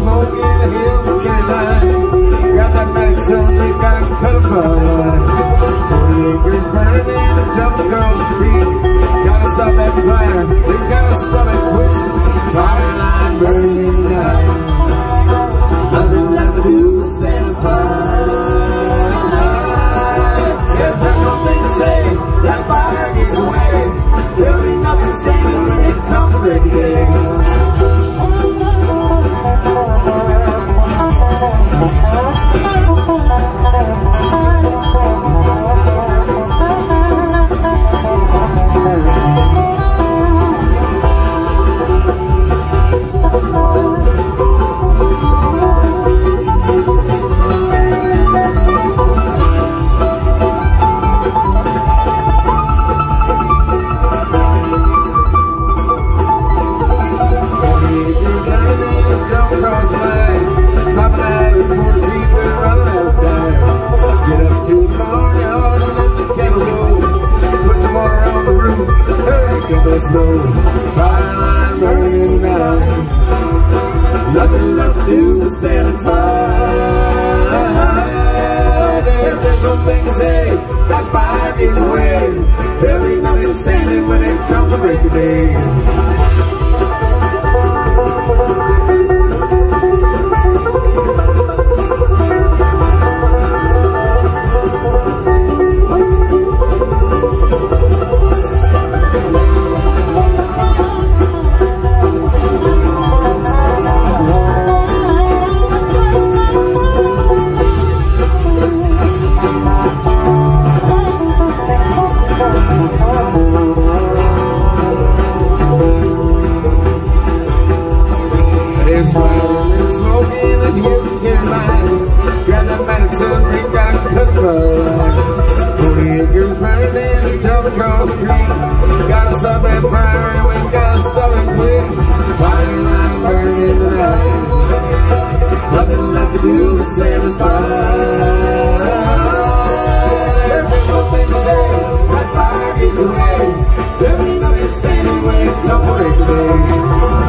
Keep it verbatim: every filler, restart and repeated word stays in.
smoke in the hills of Carolina. Got that magic sun, they got a cut of fire line. Forty acres burning and a jump across the creek. Gotta stop that fire, we gotta stop it quick. Fire line burning in the night. Nothing left to do but stand and fight. If there's one thing to say, that fire gets away. There'll be nothing standing when it comes to break the day. Snow, fire line burning night. Nothing left to do but stand and fight. If there's one thing to say, that fire gets away. There'll be nothing standing when it comes to break the day. There's fire and smoke in the hills of Carolina. Got that magic sun, we got a cut of fire line. Forty acres burning and a jump across the creek. Gotta stop that fire and we gotta stop it quick. Fire line burning in the night. Nothing left to do but stand and fight. There's nothing to say, that fire gets away. There'll be nothing standing when it comes to break the day.